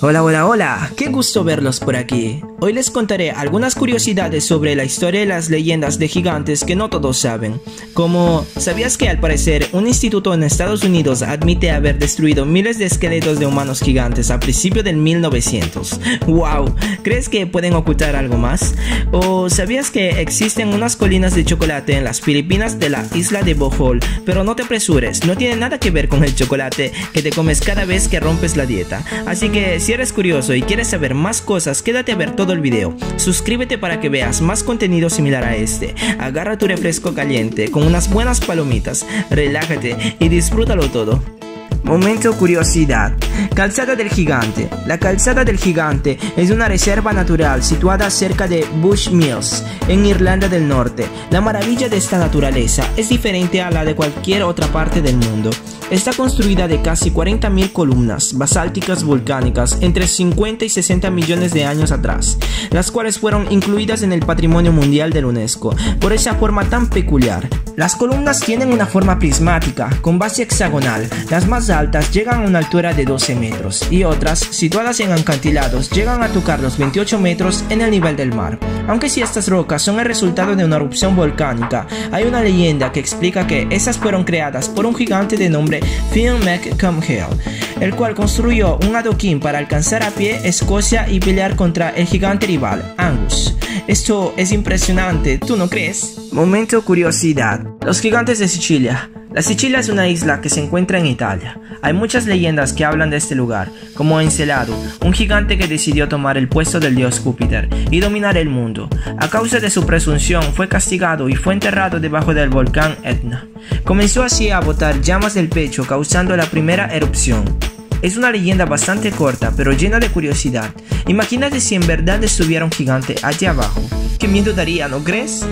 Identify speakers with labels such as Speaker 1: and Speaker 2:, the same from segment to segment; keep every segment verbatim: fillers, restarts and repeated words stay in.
Speaker 1: Hola, hola, hola, qué gusto verlos por aquí. Hoy les contaré algunas curiosidades sobre la historia y las leyendas de gigantes que no todos saben. Como, ¿sabías que al parecer un instituto en Estados Unidos admite haber destruido miles de esqueletos de humanos gigantes a principios del mil novecientos? ¡Wow! ¿Crees que pueden ocultar algo más? ¿O sabías que existen unas colinas de chocolate en las Filipinas de la isla de Bohol? Pero no te apresures, no tiene nada que ver con el chocolate que te comes cada vez que rompes la dieta. Así que si eres curioso y quieres saber más cosas, quédate a ver todo el video. Suscríbete para que veas más contenido similar a este. Agarra tu refresco caliente con unas buenas palomitas, relájate y disfrútalo todo. Momento curiosidad. Calzada del Gigante. La Calzada del Gigante es una reserva natural situada cerca de Bushmills, en Irlanda del Norte. La maravilla de esta naturaleza es diferente a la de cualquier otra parte del mundo. Está construida de casi cuarenta mil columnas basálticas volcánicas entre cincuenta y sesenta millones de años atrás, las cuales fueron incluidas en el Patrimonio Mundial de la UNESCO por esa forma tan peculiar. Las columnas tienen una forma prismática, con base hexagonal. Las más altas llegan a una altura de doce metros y otras, situadas en acantilados, llegan a tocar los veintiocho metros en el nivel del mar. Aunque si estas rocas son el resultado de una erupción volcánica, hay una leyenda que explica que esas fueron creadas por un gigante de nombre Phil McCumhill, el cual construyó un adoquín para alcanzar a pie Escocia y pelear contra el gigante rival, Angus. Esto es impresionante, ¿tú no crees? Momento curiosidad. Los gigantes de Sicilia. La Sicilia es una isla que se encuentra en Italia. Hay muchas leyendas que hablan de este lugar, como Encelado, un gigante que decidió tomar el puesto del dios Júpiter y dominar el mundo. A causa de su presunción fue castigado y fue enterrado debajo del volcán Etna. Comenzó así a botar llamas del pecho, causando la primera erupción. Es una leyenda bastante corta, pero llena de curiosidad. Imagínate si en verdad estuviera un gigante allá abajo. ¡Qué miedo daría, ¿no crees?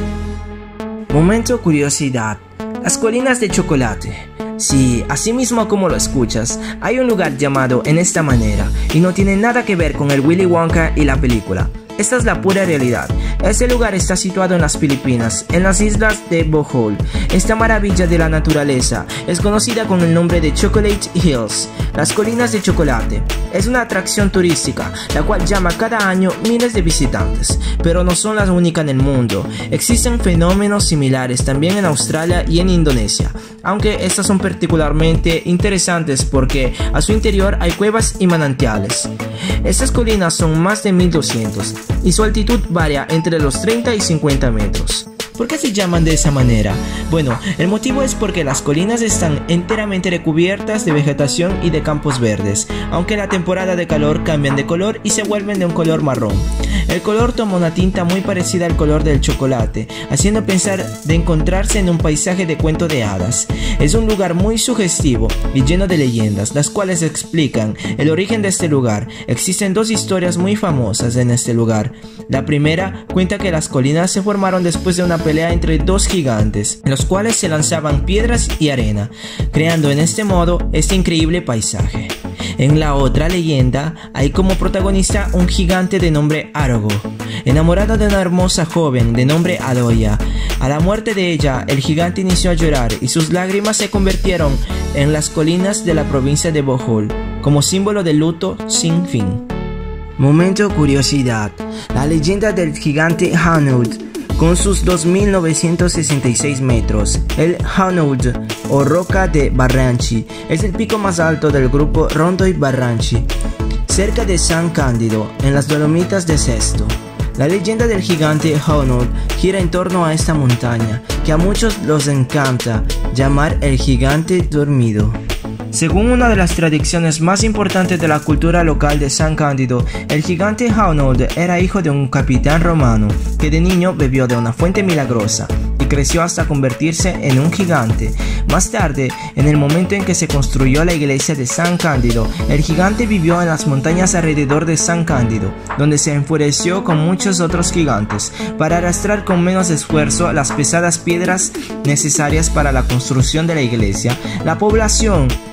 Speaker 1: Momento curiosidad. Las colinas de chocolate. Sí, así mismo como lo escuchas, hay un lugar llamado en esta manera, y no tiene nada que ver con el Willy Wonka y la película. Esta es la pura realidad. Este lugar está situado en las Filipinas, en las islas de Bohol. Esta maravilla de la naturaleza es conocida con el nombre de Chocolate Hills, las colinas de chocolate. Es una atracción turística, la cual llama cada año miles de visitantes, pero no son las únicas en el mundo. Existen fenómenos similares también en Australia y en Indonesia, aunque estas son particularmente interesantes porque a su interior hay cuevas y manantiales. Estas colinas son más de mil doscientos y su altitud varía entre los treinta y cincuenta metros. ¿Por qué se llaman de esa manera? Bueno, el motivo es porque las colinas están enteramente recubiertas de vegetación y de campos verdes, aunque en la temporada de calor cambian de color y se vuelven de un color marrón. El color toma una tinta muy parecida al color del chocolate, haciendo pensar de encontrarse en un paisaje de cuento de hadas. Es un lugar muy sugestivo y lleno de leyendas, las cuales explican el origen de este lugar. Existen dos historias muy famosas en este lugar. La primera cuenta que las colinas se formaron después de una pelea entre dos gigantes, en los cuales se lanzaban piedras y arena, creando en este modo este increíble paisaje. En la otra leyenda hay como protagonista un gigante de nombre Arogo, enamorado de una hermosa joven de nombre Aloya. A la muerte de ella, el gigante inició a llorar y sus lágrimas se convirtieron en las colinas de la provincia de Bohol, como símbolo de luto sin fin. Momento curiosidad. La leyenda del gigante Hanaud. Con sus dos mil novecientos sesenta y seis metros, el Hanaud, o Roca de Barranchi, es el pico más alto del grupo Rondoi Barranchi, cerca de San Cándido, en las Dolomitas de Sesto. La leyenda del gigante Hanaud gira en torno a esta montaña, que a muchos los encanta llamar el gigante dormido. Según una de las tradiciones más importantes de la cultura local de San Cándido, el gigante Hanaud era hijo de un capitán romano que de niño bebió de una fuente milagrosa y creció hasta convertirse en un gigante. Más tarde, en el momento en que se construyó la iglesia de San Cándido, el gigante vivió en las montañas alrededor de San Cándido, donde se enfureció con muchos otros gigantes para arrastrar con menos esfuerzo las pesadas piedras necesarias para la construcción de la iglesia. La población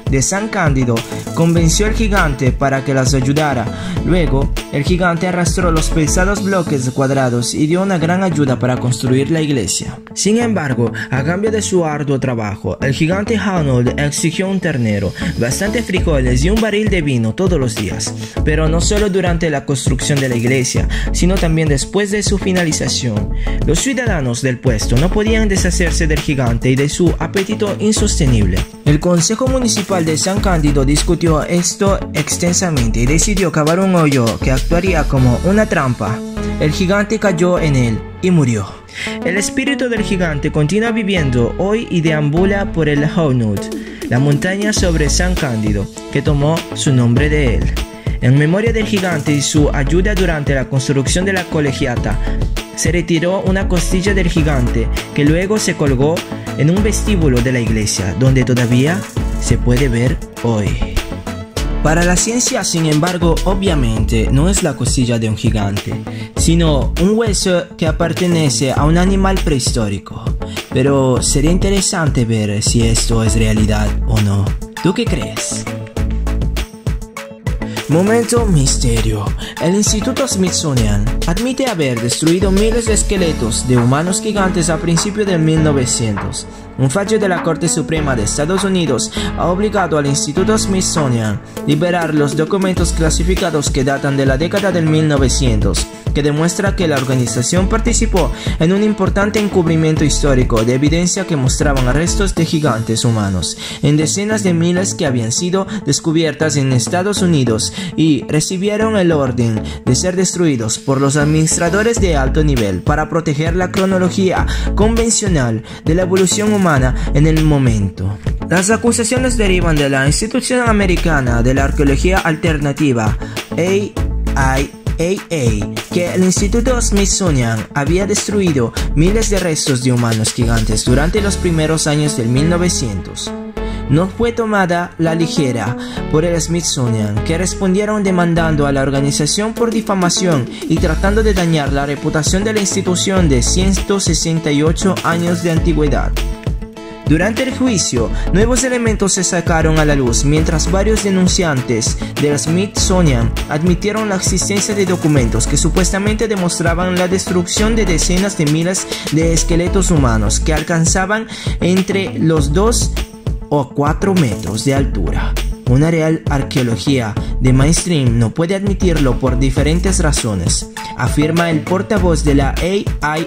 Speaker 1: de San Cándido convenció al gigante para que las ayudara. Luego, el gigante arrastró los pesados bloques cuadrados y dio una gran ayuda para construir la iglesia. Sin embargo, a cambio de su arduo trabajo, el gigante Arnold exigió un ternero, bastante frijoles y un barril de vino todos los días. Pero no solo durante la construcción de la iglesia, sino también después de su finalización. Los ciudadanos del puesto no podían deshacerse del gigante y de su apetito insostenible. El Consejo Municipal de San Cándido discutió esto extensamente y decidió cavar un hoyo que actuaría como una trampa. El gigante cayó en él y murió. El espíritu del gigante continúa viviendo hoy y deambula por el Hornud, la montaña sobre San Cándido, que tomó su nombre de él. En memoria del gigante y su ayuda durante la construcción de la colegiata, se retiró una costilla del gigante que luego se colgó en un vestíbulo de la iglesia, donde todavía se puede ver hoy. Para la ciencia, sin embargo, obviamente no es la costilla de un gigante, sino un hueso que pertenece a un animal prehistórico. Pero sería interesante ver si esto es realidad o no. ¿Tú qué crees? Momento misterio. El Instituto Smithsonian admite haber destruido miles de esqueletos de humanos gigantes a principios de mil novecientos. Un fallo de la Corte Suprema de Estados Unidos ha obligado al Instituto Smithsonian a liberar los documentos clasificados que datan de la década del mil novecientos, que demuestra que la organización participó en un importante encubrimiento histórico de evidencia que mostraban restos de gigantes humanos en decenas de miles que habían sido descubiertas en Estados Unidos y recibieron el orden de ser destruidos por los administradores de alto nivel para proteger la cronología convencional de la evolución humana en el momento. Las acusaciones derivan de la Institución Americana de la Arqueología Alternativa, A I A A, que el Instituto Smithsonian había destruido miles de restos de humanos gigantes durante los primeros años del mil novecientos. No fue tomada la ligera por el Smithsonian, que respondieron demandando a la organización por difamación y tratando de dañar la reputación de la institución de ciento sesenta y ocho años de antigüedad. Durante el juicio, nuevos elementos se sacaron a la luz mientras varios denunciantes del Smithsonian admitieron la existencia de documentos que supuestamente demostraban la destrucción de decenas de miles de esqueletos humanos que alcanzaban entre los dos o cuatro metros de altura. Una real arqueología de mainstream no puede admitirlo por diferentes razones, afirma el portavoz de la A I A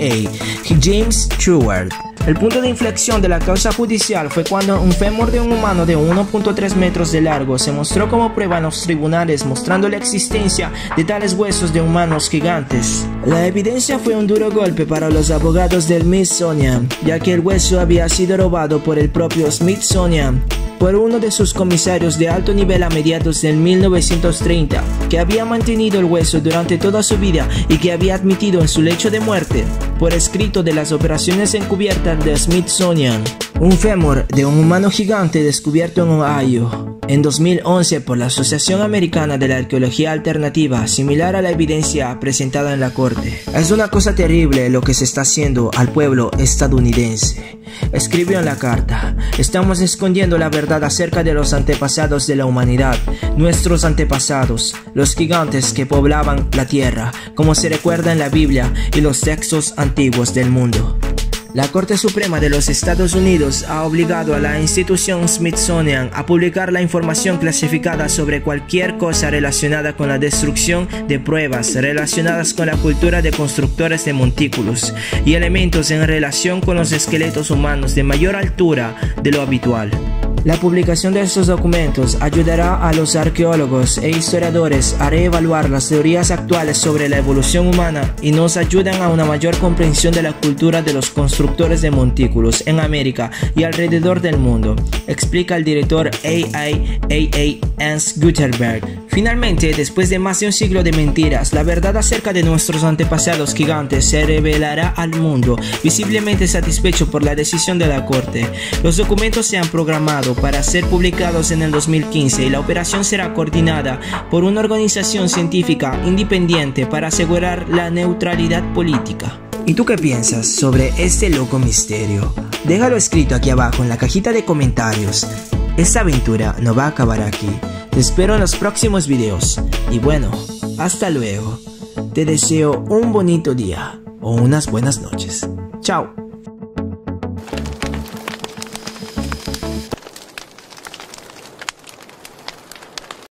Speaker 1: A, James Stewart. El punto de inflexión de la causa judicial fue cuando un fémur de un humano de uno punto tres metros de largo se mostró como prueba en los tribunales, mostrando la existencia de tales huesos de humanos gigantes. La evidencia fue un duro golpe para los abogados del Smithsonian, ya que el hueso había sido robado por el propio Smithsonian por uno de sus comisarios de alto nivel a mediados del mil novecientos treinta, que había mantenido el hueso durante toda su vida y que había admitido en su lecho de muerte, por escrito de las operaciones encubiertas de Smithsonian, un fémur de un humano gigante descubierto en Ohio en dos mil once por la Asociación Americana de la Arqueología Alternativa, similar a la evidencia presentada en la corte. Es una cosa terrible lo que se está haciendo al pueblo estadounidense. Escribió en la carta: estamos escondiendo la verdad acerca de los antepasados de la humanidad, nuestros antepasados, los gigantes que poblaban la tierra, como se recuerda en la Biblia y los textos antiguos del mundo. La Corte Suprema de los Estados Unidos ha obligado a la institución Smithsonian a publicar la información clasificada sobre cualquier cosa relacionada con la destrucción de pruebas relacionadas con la cultura de constructores de montículos y elementos en relación con los esqueletos humanos de mayor altura de lo habitual. La publicación de estos documentos ayudará a los arqueólogos e historiadores a reevaluar las teorías actuales sobre la evolución humana y nos ayudan a una mayor comprensión de la cultura de los constructores de montículos en América y alrededor del mundo, explica el director A I A A, Hans Gutenberg. Finalmente, después de más de un siglo de mentiras, la verdad acerca de nuestros antepasados gigantes se revelará al mundo, visiblemente satisfecho por la decisión de la Corte. Los documentos se han programado para ser publicados en el dos mil quince y la operación será coordinada por una organización científica independiente para asegurar la neutralidad política. ¿Y tú qué piensas sobre este loco misterio? Déjalo escrito aquí abajo en la cajita de comentarios. esta aventura no va a acabar aquí. Te espero en los próximos videos. Y bueno, hasta luego. Te deseo un bonito día o unas buenas noches. Chao.